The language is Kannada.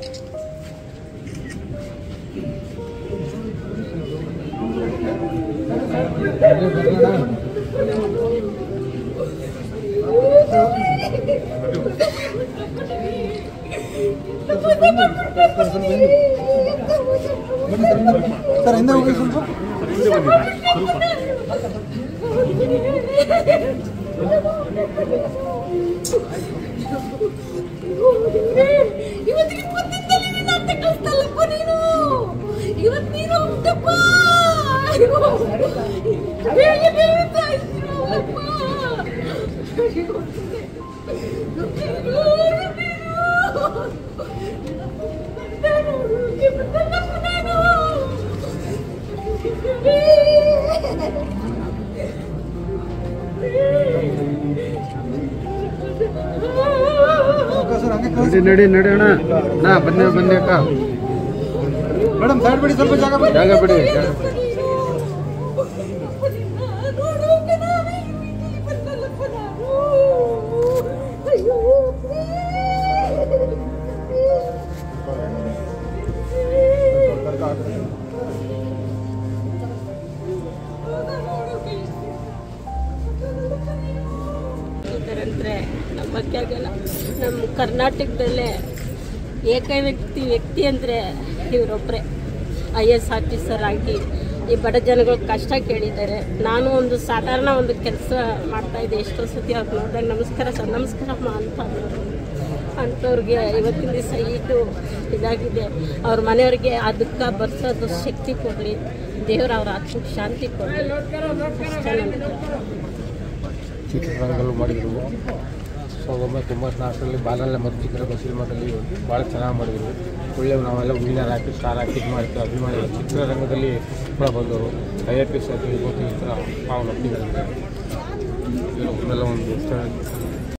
ಸರ್ ಹಿಂದೆ ಹೋಗಿ ಸ್ವಲ್ಪ ಇವತ್ತಿಗೆ ಗೊತ್ತಿದ್ದಲ್ಲ ನೀನು ಅಂತ ಕಳಿಸ್ತಲ್ಲಪ್ಪ ನೀನು ಇವತ್ತು ನೀನು ಹೋಗ್ತಪ್ಪ ಬೇಗ ಬೇಗ ತಾಯಿಸಿರಪ್ಪ ನಡಿ ಅಣ್ಣ ನಾ ಬನ್ನಿ ಅಕ್ಕ ಮೇಡಮ್ ಸೈಡ್ ಬಿಡಿ ಸ್ವಲ್ಪ ಜಾಗ ಬಿಡಿ ಅಂದರೆ ನಮ್ಮ ಮಕ್ಕಳಿಗೆಲ್ಲ ನಮ್ಮ ಕರ್ನಾಟಕದಲ್ಲೇ ವ್ಯಕ್ತಿ ಅಂದರೆ ಇವರೊಬ್ಬರೇ IAS ಆಫೀಸರ್ ಆಗಿ ಈ ಬಡ ಜನಗಳು ಕಷ್ಟ ಕೇಳಿದ್ದಾರೆ. ನಾನು ಒಂದು ಸಾಧಾರಣ ಒಂದು ಕೆಲಸ ಮಾಡ್ತಾಯಿದ್ದೆ. ಎಷ್ಟೋ ಸತಿ ಅವ್ರು ನೋಡಿದಾಗ ನಮಸ್ಕಾರ ಸರ್ ನಮಸ್ಕಾರಮ್ಮ ಅಂತ ಅಂಥವ್ರಿಗೆ ಇವತ್ತಿನ ದಿವಸ ಇದಾಗಿದೆ. ಅವ್ರ ಮನೆಯವ್ರಿಗೆ ಆ ದುಃಖ ಬರ್ಸೋದು ಶಕ್ತಿ ಕೊಡಲಿ, ದೇವರು ಅವ್ರ ಆತ್ಮಕ್ಕೆ ಶಾಂತಿ ಕೊಡಲಿ. ಚಿತ್ರರಂಗಗಳು ಮಾಡಿದರು. 1994ರಲ್ಲಿ ಬಾಲಲ್ಲ ಮತ್ತು ಚಿತ್ರರಂಗ ಸಿನಿಮಾದಲ್ಲಿ ಭಾಳ ಚೆನ್ನಾಗಿ ಮಾಡಿದರು. ಒಳ್ಳೆ ನಾವೆಲ್ಲ ವಿನ್ನರ್ ಹಾಕಿ ಸ್ಟಾರ್ ಹಾಕಿ ಇದು ಮಾಡ್ತೀವಿ. ಅಭಿಮಾನಿ ಚಿತ್ರರಂಗದಲ್ಲಿ ಕೂಡ ಬಂದವರು. IAS ಇವತ್ತು ಈ ಥರ ಪಾವನ ಒಪ್ಪಿದ್ದಾರೆ. ಒಂದು